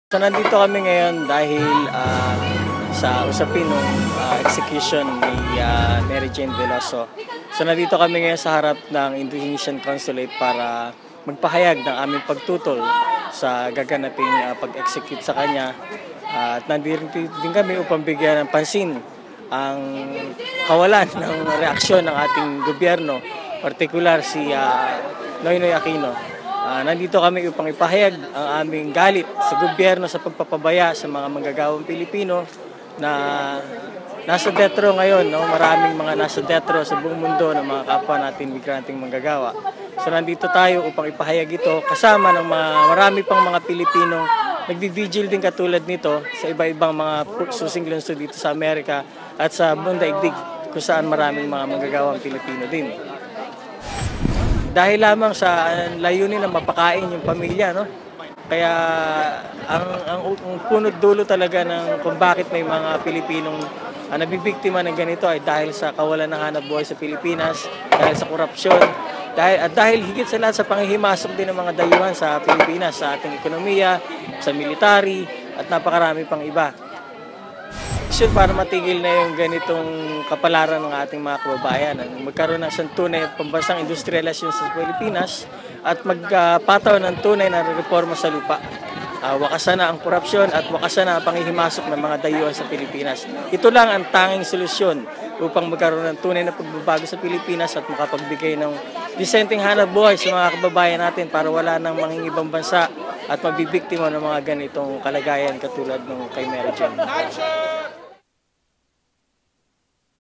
So nandito kami ngayon dahil sa usapin ng execution ni Mary Jane Veloso. So nandito kami ngayon sa harap ng Indonesian Consulate para magpahayag ng aming pagtutol sa gaganaping pag-execute sa kanya. At nandito din kami upang bigyan ng pansin ang kawalan ng reaksyon ng ating gobyerno, partikular si Noynoy Aquino. Nandito kami upang ipahayag ang aming galit sa gobyerno sa pagpapabaya sa mga manggagawang Pilipino na nasa death row ngayon. No? Maraming mga nasa death row sa buong mundo ng mga kapwa natin migranteng manggagawa. So nandito tayo upang ipahayag ito kasama ng marami pang mga Pilipino nagvi-vigil din katulad nito sa iba-ibang mga susing lungsod dito sa Amerika at sa buong daigdig kung saan maraming mga manggagawang Pilipino din. Dahil lamang sa layunin na mapakain yung pamilya, no? Kaya ang punot dulo talaga ng kung bakit may mga Pilipinong nabibiktima ng ganito ay dahil sa kawalan ng hanap buhay sa Pilipinas, dahil sa korupsyon, dahil higit sa lahat sa panghihimasok din ng mga dayuhan sa Pilipinas, sa ating ekonomiya, sa military, at napakarami pang iba. Para matigil na yung ganitong kapalaran ng ating mga kababayan, magkaroon ng isang tunay at pambansang industrialisasyon sa Pilipinas at magpataw ng tunay na reforma sa lupa. Wakasan na ang korupsyon at wakasan na ang panghihimasok ng mga dayuhan sa Pilipinas. Ito lang ang tanging solusyon upang magkaroon ng tunay na pagbabago sa Pilipinas at makapagbigay ng disenteng hanap buhay sa mga kababayan natin para wala nang mangingibang bansa at mabibiktima ng mga ganitong kalagayan katulad ng kay Mary Jane.